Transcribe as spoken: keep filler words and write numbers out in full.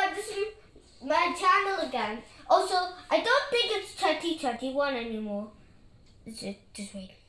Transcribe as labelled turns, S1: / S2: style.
S1: god, this is my channel again. Also, I don't think it's twenty twenty-one anymore. Is it? Just wait.